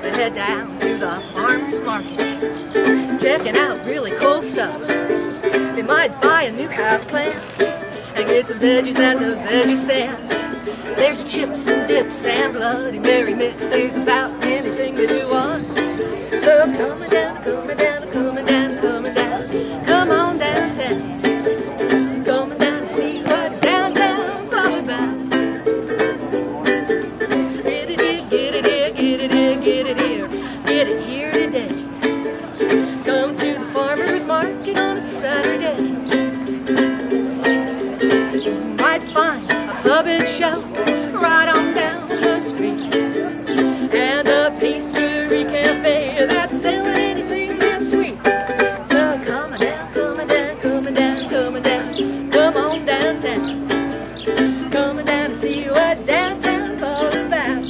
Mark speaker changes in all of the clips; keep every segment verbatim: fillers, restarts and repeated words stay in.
Speaker 1: to head down to the farmer's market, checking out really cool stuff. They might buy a new house plant and get some veggies at the veggie stand. There's chips and dips and Bloody Mary mix. There's about anything that you want. So coming down, coming down, coming down, coming down. Come on downtown. Coming down to see what downtown's all about. Get it here, get it here, get it here, get it here. Get it here today. Come to the farmer's market on a Saturday. You might find a puppet show right on down the street, and a pastry cafe that's selling anything that's sweet. So coming down, coming down, coming down, coming down, come on downtown. Coming down to see what downtown's all about.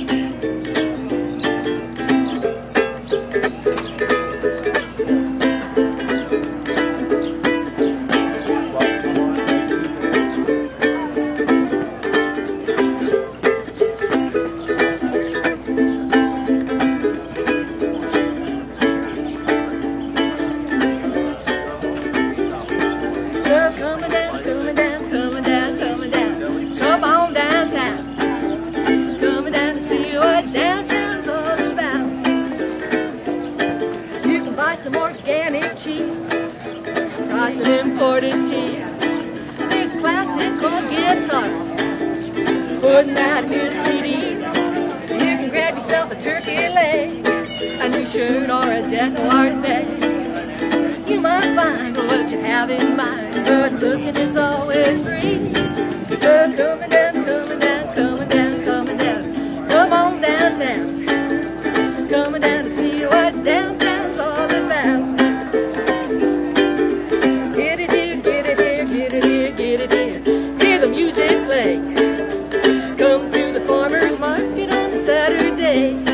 Speaker 1: Coming down, coming down, coming down, coming down. Come on downtown. Coming down to see what downtown's all about. You can buy some organic cheese, try some imported teas. There's classical guitars putting out new C Ds. You can grab yourself a turkey leg, a new shirt, or a decorated. You might find what you have in mind, but looking is always free. So coming down, coming down, coming down, coming down. Come on downtown. Coming down to see what downtown's all about. Get it here, get it here, get it here, get it here. Hear the music play. Come to the farmer's market on Saturday.